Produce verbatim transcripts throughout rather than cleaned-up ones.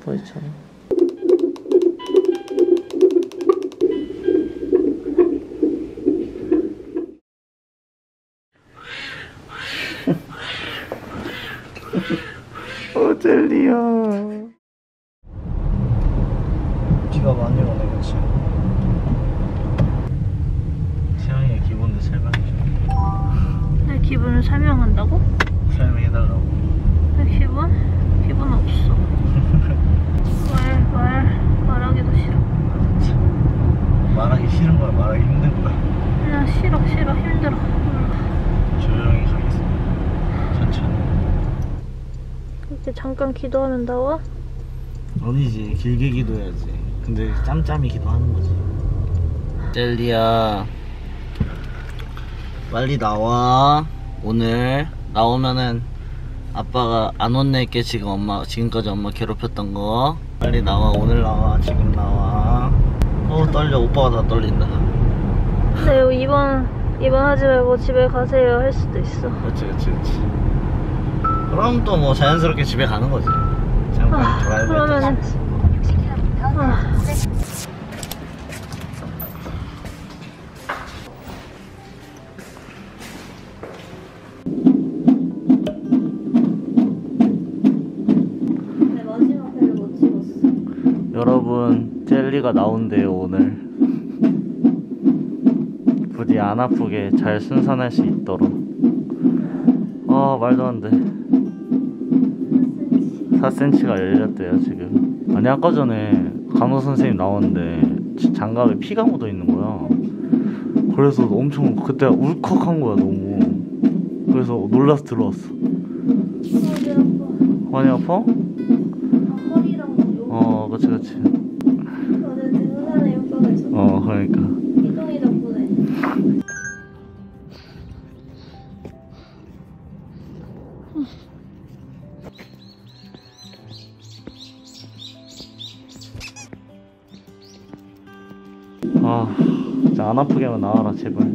붙어있잖아. 어, 젤리야. 비가 많이 오네, 그치? 채영이의 기분을 설명해줘. 내 기분을 설명한다고? 설명해달라고. 내 기분? 기분 없어. 말, 말, 말하기도 싫어. 말하기 싫은 거야, 말하기 힘든 거야? 그냥 싫어, 싫어, 힘들어. 조용히 가겠습니다. 천천히. 이제 잠깐 기도하면 나와? 아니지, 길게 기도해야지. 근데 짬짬이 기도하는 거지. 젤리야, 빨리 나와. 오늘 나오면은 아빠가 안 혼낼게. 지금 엄마, 지금까지 엄마 괴롭혔던 거. 빨리 나와. 오늘 나와. 지금 나와. 어, 떨려. 오빠가 다 떨린다. 네, 이번 이번 하지 말고 집에 가세요 할 수도 있어. 그렇지, 그렇지, 그렇지. 그럼 또 뭐 자연스럽게 집에 가는 거지. 잠깐 아, 드라이브. 그러면은 아. 내 마지막 회를 못 찍었어. 여러분, 젤리가 나온대요 오늘. 부디 안 아프게 잘 순산할 수 있도록. 아, 말도 안 돼. 사 센티미터가 열렸대요 지금. 아니, 아까 전에 간호 선생님 나왔는데 장갑에 피가 묻어 있는 거야. 그래서 엄청 그때 울컥한 거야 너무. 그래서 놀라서 들어왔어. 어디 아파? 많이 아파? 아, 허리랑 뭐 어, 그치 그치. 너는 등산에 효과가 있어. 어, 그러니까. 희동이 덕분에. 아, 진짜 안 아프게만 나와라 제발.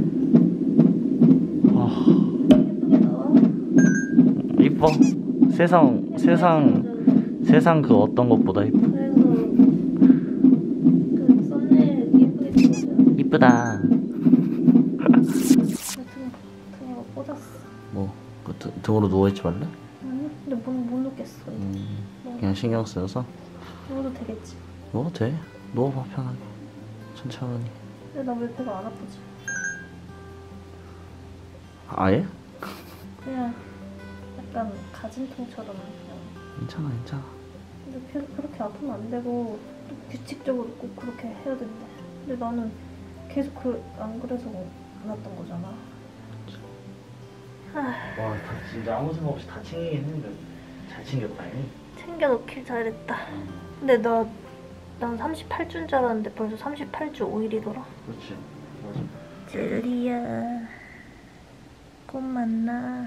아, 예쁘게 나와. 이뻐. 세상 세상 세상 그 어떤 것보다 이뻐. 그래서 그 썸네일 예쁘게 찍어줘요. 이쁘다. 등으로 꽂았어. 뭐, 그 등, 등으로 누워있지 말래? 아니, 근데 못, 못 놓겠어. 음, 그냥 신경 쓰여서? 누워도 되겠지. 누워도 돼. 누워봐 편하게. 천천히. 근데 나 왜 배가 안 아프지? 아예? 그냥 약간 가진통처럼 그냥. 괜찮아 괜찮아. 근데 계속 그렇게 아프면 안 되고 또 규칙적으로 꼭 그렇게 해야 된대. 근데 나는 계속 그, 안 그래서 안 왔던 거잖아. 아, 와, 다 진짜 아무 생각 없이 다 챙기긴 했는데 잘 챙겼다니. 챙겨놓길 잘했다. 근데 나, 난 삼십팔 주인 줄 알았는데 벌써 삼십팔 주 오 일이더라. 그렇지. 맞아. 젤리야, 곧 만나.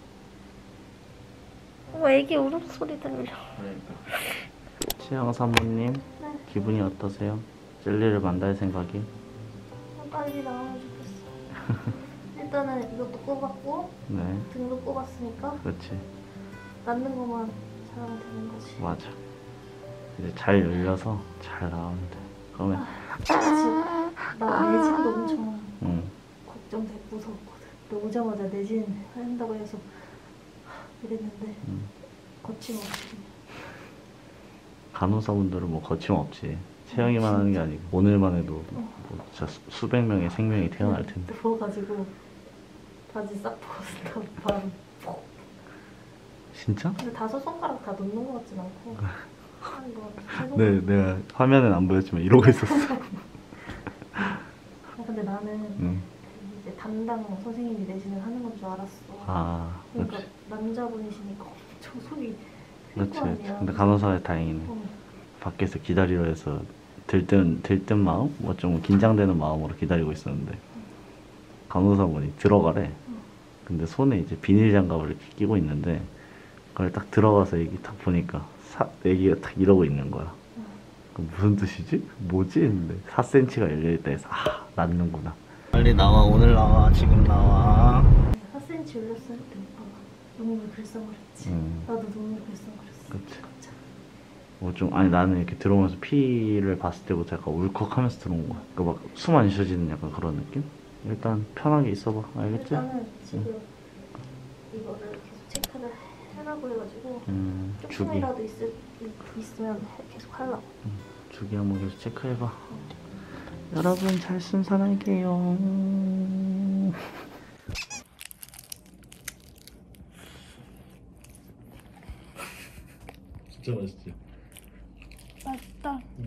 어, 애기 울음소리 들려. 그러니까. 치영 사모님, 네. 기분이 어떠세요? 젤리를 만날 생각이? 어, 빨리 나오면 좋겠어. 일단은 이것도 꼽았고 네. 등도 꼽았으니까 그렇지. 낳는 것만 잘하면 되는 거지. 맞아. 이제 잘 열려서 잘 나오면 돼. 그러면 아, 지금 나 내진도 엄청 응. 걱정돼 무서웠거든. 근데 오자마자 내진 한다고 해서 이랬는데 응. 거침없이. 간호사분들은 뭐 거침없지. 채영이만 하는 게 아니고 오늘만 해도 어. 뭐 진짜 수- 수백 명의 생명이 태어날 텐데. 누워가지고 바지 싹 벗었다 바로 폭. 진짜? 근데 다섯 손가락 다 놓는 것 같진 않고 한 뭐, 세 손가락. 네, 내가 화면엔 안 보였지만 이러고 있었어. 아, 근데 나는 응. 이제 담당 선생님이 내진을 하는 건 줄 알았어. 아, 그러니까 그렇지. 남자분이시니까 엄청 소리 클 그렇지, 거 그렇지. 아니야. 근데 간호사가 다행이네. 어. 밖에서 기다리려 해서 들뜬 들뜬 마음, 뭐 좀 긴장되는 마음으로 기다리고 있었는데 간호사분이 들어가래. 근데 손에 이제 비닐 장갑을 이렇게 끼고 있는데 그걸 딱 들어가서 애기 딱 보니까 사, 애기가 딱 이러고 있는 거야. 그럼 무슨 뜻이지? 뭐지? 했는데 사 센티미터가 열려있다 해서 아, 낫는구나. 빨리 나와. 오늘 나와. 지금 나와. 사 센티미터 올렸을 때 오빠가 눈물 글썽거렸지. 음. 나도 눈물 글썽거렸어. 그치. 깜짝. 뭐 좀 아니 나는 이렇게 들어오면서 피를 봤을 때부터 약간 울컥하면서 들어온 거야. 그러니까 막 숨 안 쉬어지는 약간 그런 느낌? 일단 편하게 있어봐. 알겠지? 일단은 지금 응. 이거를 계속 체크를 해라고 해가지고 음, 주기. 조금이라도 있을, 있으면 계속 하려고. 음, 주기 한번 계속 체크해봐. 응. 여러분 잘 순산할게요. 진짜 맛있지? 맛있다. 응.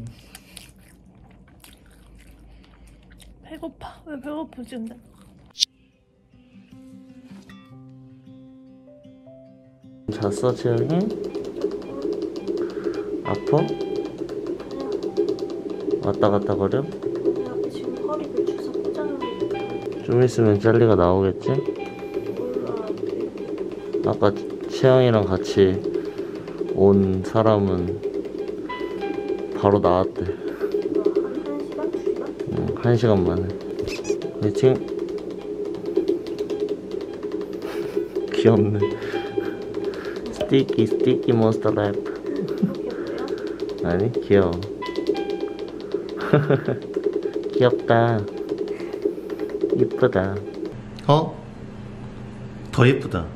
배고파. 왜 배고프지 근데? 잤어 채영이? 아파? 왔다 갔다 거려? 내가 지금 허리를 주사 꽂아놓은 좀 있으면 젤리가 나오겠지? 몰라. 아까 채영이랑 같이 온 사람은 바로 나왔대. 한 시간? 두 시간? 응, 한 시간 만에. 그치? 귀엽네. 스티키 스티키 몬스터 랩. 귀엽대요? 아니 귀여워. 귀엽다. 이쁘다. 어? 더 이쁘다.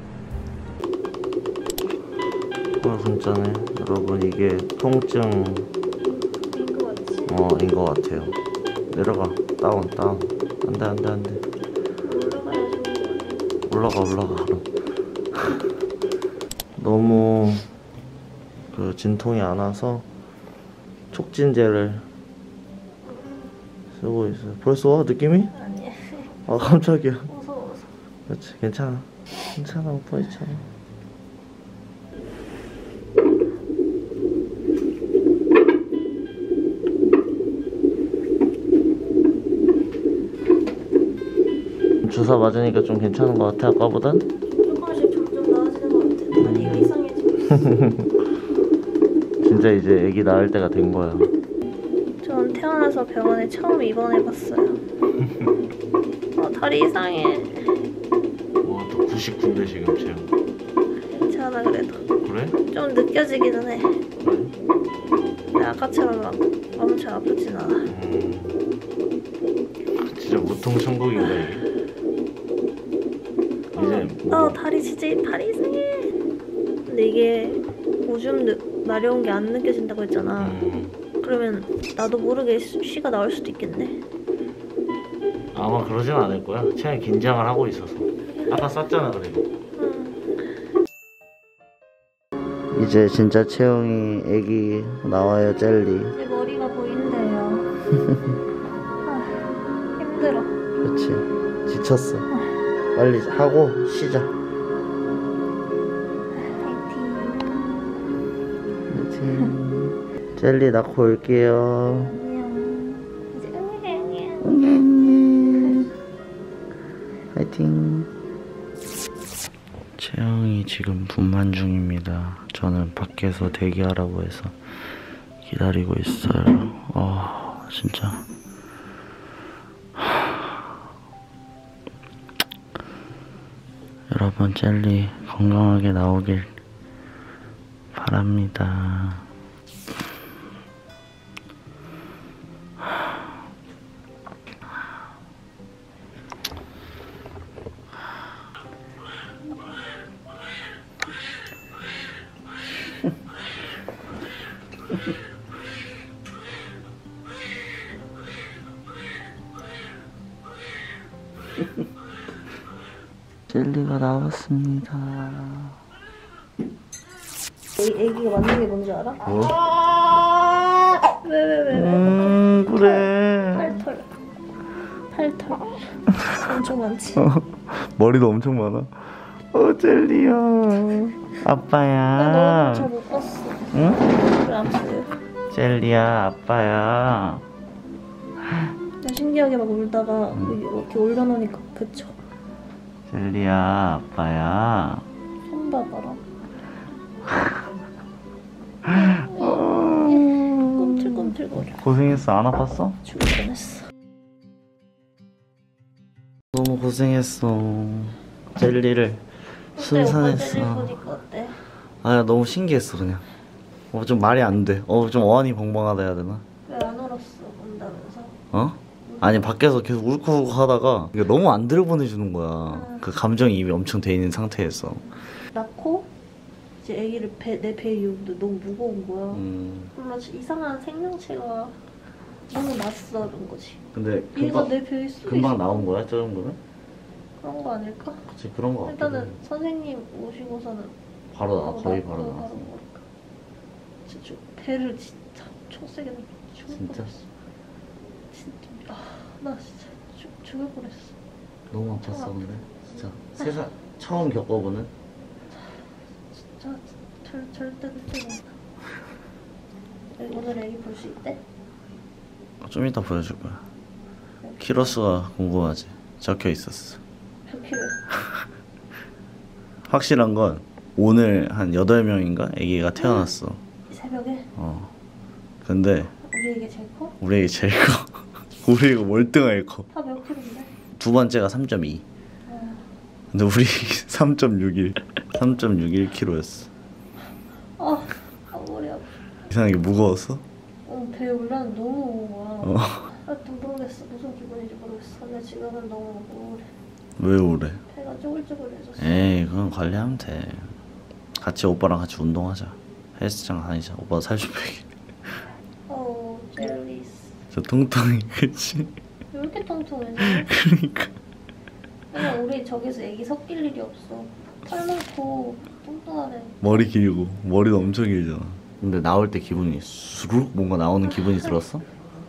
어 진짜네. 여러분 이게 통증 인거 같지? 어 인 것 같아요. 내려가. 다운 다운. 안돼 안돼 안돼. 올라가야 좋은 거 아니야? 올라가 올라가 그럼. 너무 그 진통이 안 와서 촉진제를 쓰고 있어요. 벌써 와 느낌이? 아니야. 아 깜짝이야. 무서워서. 그렇지 괜찮아. 괜찮아 오빠 있잖아. 주사 맞으니까 좀 괜찮은 것 같아 아까보단? 조금씩 점점 나아지는 것 같아. 다리가 이상해지고 있어. 진짜 이제 애기 낳을 때가 된 거야. 전 태어나서 병원에 처음 입원해봤어요. 아, 다리 이상해. 와 또 구십구인데 지금 채영. 괜찮아 그래도. 그래? 좀 느껴지기는 해. 그래? 근데 아까처럼 막 엄청 아프진 않아. 음, 진짜 무통 천국인가 이게? 이제 뭐 아 다리 진짜 이 다리 이상해. 근데 이게 오줌 느, 마려운 게 안 느껴진다고 했잖아. 음, 그러면 나도 모르게 시- 쉬가 나올 수도 있겠네. 아마 그러진 않을 거야. 채영이 긴장을 하고 있어서. 아까 쌌잖아 그래도. 응. 이제 진짜 채영이 애기 나와요 젤리. 이제 머리가 보인대요. 아, 힘들어. 그렇지. 지쳤어. 빨리 하고 쉬자. 파이팅. 그렇지. 젤리 낳고 올게요. 안녕. 이제 응애 응애. 응애. 파이팅. 채영이 지금 분만 중입니다. 저는 밖에서 대기하라고 해서 기다리고 있어요. 어, 진짜. 여러분 젤리 건강하게 나오길 바랍니다. 젤리가 나왔습니다. 애, 애기가 맞는 게 뭔지 알아? 뭐? 왜 왜 왜 왜? 음 그래. 팔털. 팔털. 엄청 많지? 어, 머리도 엄청 많아. 어 젤리야. 나 아빠야. 너무 잘 못 봤어. 응? 그래 아무튼 젤리야 아빠야. 나 신기하게 막 울다가 이렇게 올려놓으니까 그쳐. 젤리야 아빠야. 손 봐봐라. 꿈틀꿈틀거려. 고생했어. 안 아팠어? 죽을 뻔했어. 너무 고생했어. 젤리를 어때? 오빠 젤리 순산했어. 보니까 어때? 아 너무 신기했어 그냥. 어, 좀 말이 안 돼. 어, 좀 어안이 벙벙하다 해야 되나? 왜 안 울었어? 온다면서? 어? 아니 밖에서 계속 울컥울컥 하다가 이게 너무 안 들여보내주는 거야. 음. 그 감정이 이미 엄청 돼 있는 상태에서. 낳고 이제 아기를 배, 내 배에 이었는데 너무 무거운 거야. 음. 몰라 이상한 생명체가 너무 낯설은 거지. 근데 얘가 금방, 내 배에 있어. 금방 나온 거야? 저 정도면? 그런 거 아닐까? 그치 그런 거 같아. 일단은 선생님 오시고서는 바로 나 거의 나- 바로 어, 나왔어. 먹을까. 진짜 배를 진짜 엄청 세게 느꼈 죽을 진짜? 뻔했어. 진짜 아, 나 진짜 죽, 죽을 뻔했어. 너무 아팠어 근데 진짜 세상 처음 겪어보는. 진짜 절, 절대 그때 못나. 오늘 애기 볼 수 있대? 좀 이따 보여줄 거야. 키로수가 궁금하지? 적혀 있었어. 몇 킬로? 확실한 건 오늘 한 여덟 명인가 아기가 태어났어. 이 새벽에? 어. 근데 우리 애기 제일 커? 우리 애기 제일 커. 우리 애기 월등하게 커. 다 몇 킬로인데? 두 번째가 삼 점 이. 어. 근데 우리 삼 점 육일. 삼 점 육일 킬로였어. 아, 아 머리 아파. 이상하게 무거웠어? 어, 배에 올라는 너무 무거운 거야. 어. 아, 또 모르겠어. 무슨 기분인지 모르겠어. 근데 지금은 너무 우울해. 왜 우래? 배가 쪼글쪼글해졌어. 에이 그건 관리하면 돼. 같이 오빠랑 같이 운동하자. 헬스장 다니자. 오빠 살 좀 빼게. 어, 젤리스. 저 통통이 그치? 왜 이렇게 통통해? 그러니까 그냥 우리 저기서 애기 섞일 일이 없어. 털 많고 뚱뚱하네. 머리 길고 머리도 엄청 길잖아. 근데 나올 때 기분이 수룩 뭔가 나오는 기분이 들었어?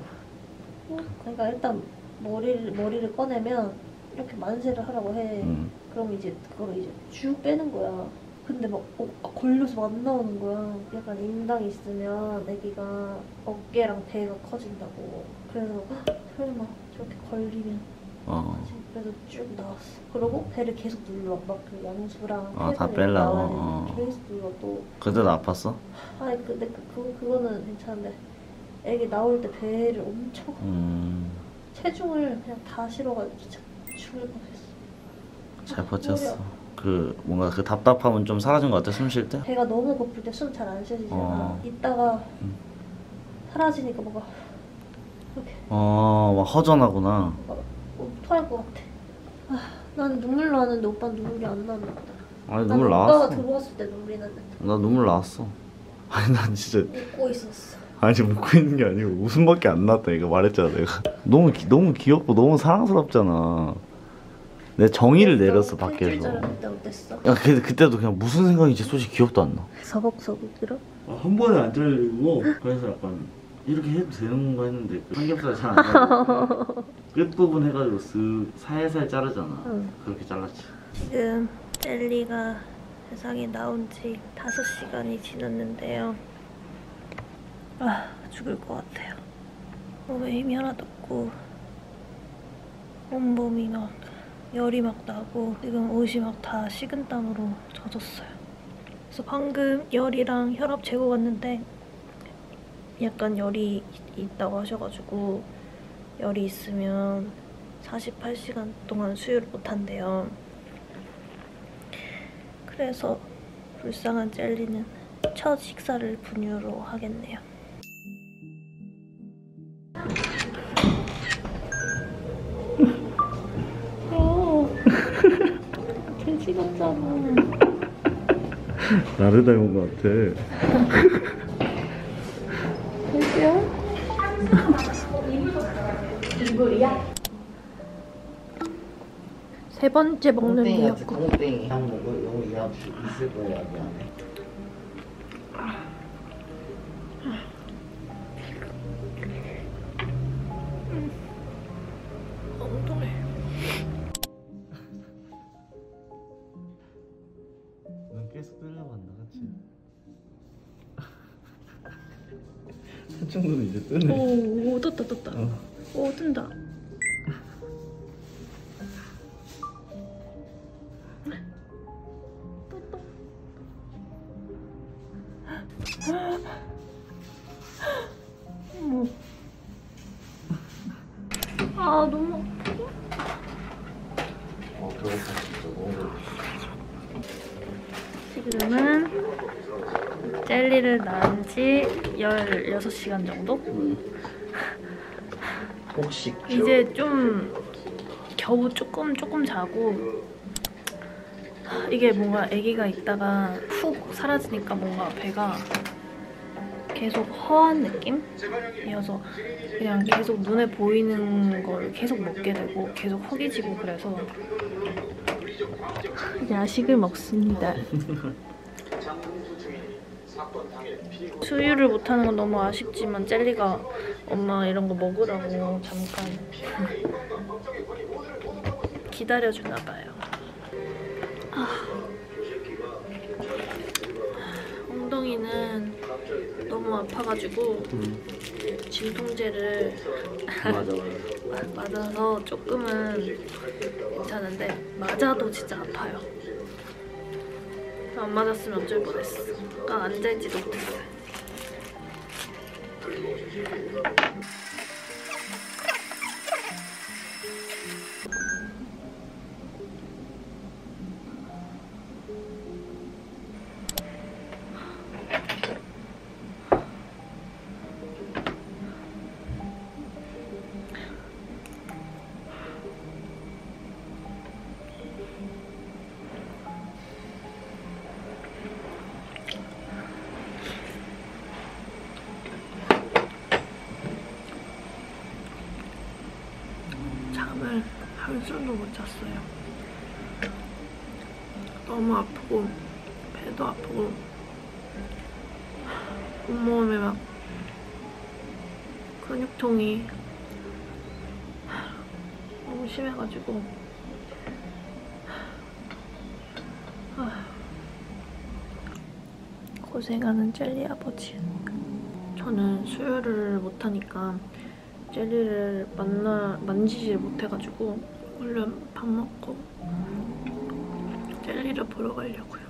그러니까 일단 머리를 머리를 꺼내면 이렇게 만세를 하라고 해. 응. 그럼 이제 그걸 이제 쭉 빼는 거야. 근데 막 어, 걸려서 막 안 나오는 거야. 약간 인당 있으면 아기가 어깨랑 배가 커진다고. 그래서 헉, 설마 저렇게 걸리면 어. 하지. 그래서 쭉 나왔어. 그리고 배를 계속 눌러. 막 그 양수랑 아, 다 폐를 빼려고? 나와야 되는데 어. 계속 눌러 또. 그때도 아팠어? 아니 근데 그, 그 그거는 괜찮은데 애기 나올 때 배를 엄청 음. 체중을 그냥 다 실어가지고 진짜 죽을 뻔했어. 잘 버텼어. 그 뭔가 그 답답함은 좀 사라진 것 같아 숨 쉴 때? 배가 너무 고플 때 숨 잘 안 쉬어지잖아. 어. 이따가 음. 사라지니까 뭔가 이렇게 어, 막 허전하구나. 뭔가 어, 토할 것 같아. 아, 나는 눈물 나는데 오빠는 눈물이 안 나는 것 같아. 아니 난 눈물 오빠가 나왔어. 들어왔을 때 눈물이 났는데 나 눈물 나왔어. 아니 난 진짜 웃고 있었어. 아니 웃고 있는 게 아니고 웃음밖에 안 났다 이거 말했잖아 내가. 너무 기, 너무 귀엽고 너무 사랑스럽잖아. 내 정의를 내렸어 밖에서. 그때 어땠어? 야 근데 그때도 그냥 무슨 생각인지 솔직히 기억도 안 나. 서걱서걱 들어? 한 번에 안 잘리고 그래서 약간 이렇게 해도 되는 건가 했는데 그 삼겹살 잘 안 잘리고 끝부분 해가지고 쓱 살살 자르잖아. 응. 그렇게 잘랐지. 지금 젤리가 세상에 나온 지 다섯 시간이 지났는데요. 아, 죽을 것 같아요. 몸에 힘이 하나도 없고 온몸이 막 열이 막 나고 지금 옷이 막 다 식은땀으로 젖었어요. 그래서 방금 열이랑 혈압 재고 갔는데 약간 열이 있다고 하셔가지고 열이 있으면 사십팔 시간 동안 수유를 못한대요. 그래서 불쌍한 젤리는 첫 식사를 분유로 하겠네요. 어, 돼지 같잖아. 나를 닮은 것 같아. 돼지야? 세 번째 먹는 미역국. 똥땡이 한 먹을 용 이해할 수 있을 거야 여기 안에. 엉덩이. 넌 계속 뜨려고 한다, 그치? 한정도는 이제 뜨네. 오, 오 떴다 떴다. 어. 오 뜬다. 어머. 아 너무 아파. 어, 그렇다 진짜 너무. 지금은 젤리를 낳은 지 열여섯 시간 정도? 혹시 이제 좀 겨우 조금 조금 자고 이게 뭔가 아기가 있다가 훅 사라지니까 뭔가 배가 계속 허한 느낌이어서 그냥 계속 눈에 보이는 걸 계속 먹게 되고 계속 허기지고 그래서 야식을 먹습니다. 수유를 못하는 건 너무 아쉽지만 젤리가 엄마 이런 거 먹으라고 잠깐 기다려주나 봐요. 아. 엉덩이는 너무 아파가지고 음. 진통제를 맞아 맞아서 조금은 괜찮은데 맞아도 진짜 아파요. 안 맞았으면 어쩔 뻔했어. 아까 앉아있지도 못했어요. 잠을 한숨도 못 잤어요. 너무 아프고 배도 아프고 온몸에 막 근육통이 너무 심해가지고 고생하는 젤리 아버지. 저는 수유를 못하니까 젤리를 만나, 만지지 못해가지고 얼른 밥 먹고 젤리를 보러 가려고요.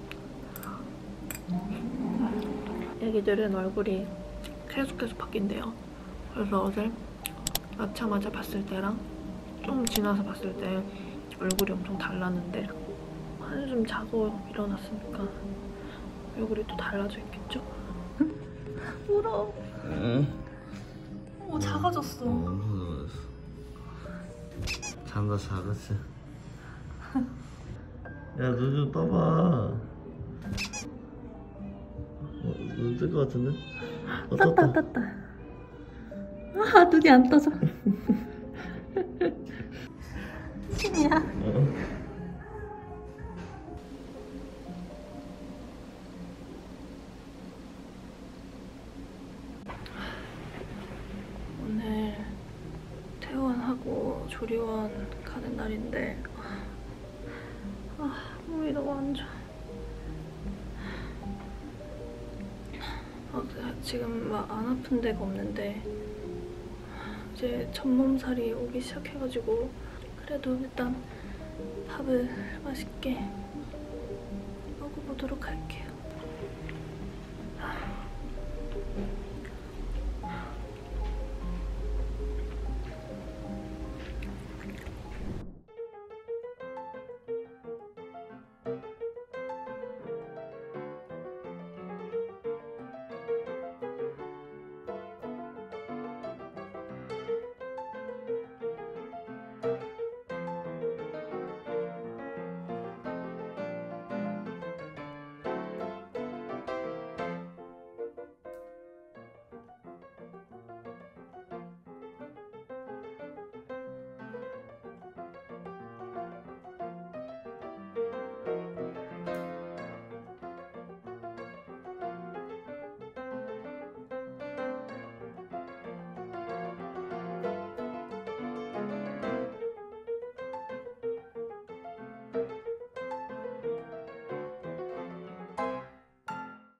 애기들은 얼굴이 계속해서 바뀐대요. 그래서 어제 낳자마자 봤을 때랑 좀 지나서 봤을 때 얼굴이 엄청 달랐는데 한숨 자고 일어났으니까 얼굴이 또 달라져 있겠죠? 울어. 응. 오, 작아졌어. 너무 잠도 작았어. 야, 눈 좀 떠봐. 어, 눈 뜰 것 같은데? 어, 떴다, 떴다. 아, 눈이 안 떠져. 신이야. 어. 오늘 퇴원하고 조리원 가는 날인데 아, 몸이 너무 안 좋아. 아, 지금 막 안 아픈 데가 없는데 이제 전몸살이 오기 시작해가지고 그래도 일단 밥을 맛있게 먹어보도록 할게요.